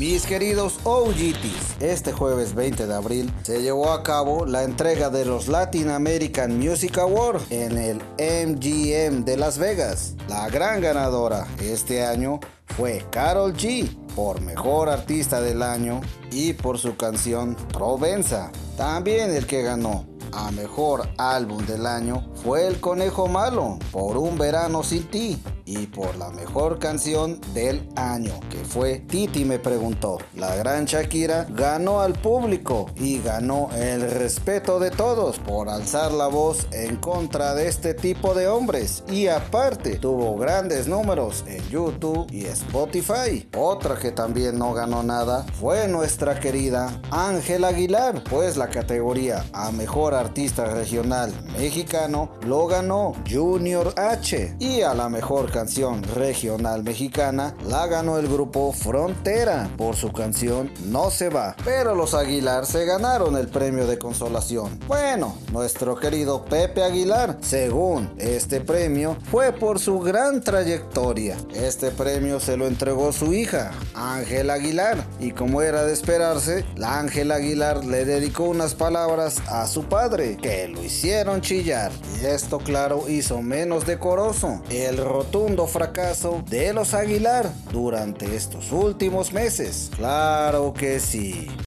Mis queridos OGTs, este jueves 20 de abril se llevó a cabo la entrega de los Latin American Music Awards en el MGM de Las Vegas. La gran ganadora este año fue Karol G por Mejor Artista del Año y por su canción Provenza. También el que ganó a Mejor Álbum del Año fue El Conejo Malo por Un Verano Sin Ti, y por la mejor canción del año, que fue Titi Me Preguntó. La gran Shakira ganó al público y ganó el respeto de todos por alzar la voz en contra de este tipo de hombres, y aparte tuvo grandes números en YouTube y Spotify. Otra que también no ganó nada fue nuestra querida Ángela Aguilar, pues la categoría a Mejor Artista Regional Mexicano lo ganó Junior H, y a la mejor canción regional mexicana la ganó el grupo Frontera por su canción No Se Va. Pero los Aguilar se ganaron el premio de consolación. Bueno, nuestro querido Pepe Aguilar, según este premio, fue por su gran trayectoria. Este premio se lo entregó su hija, Ángela Aguilar, y como era de esperarse, la Ángela Aguilar le dedicó unas palabras a su padre que lo hicieron chillar. Y esto, claro, hizo menos decoroso el rotundo fracaso de los Aguilar durante estos últimos meses. Claro que sí.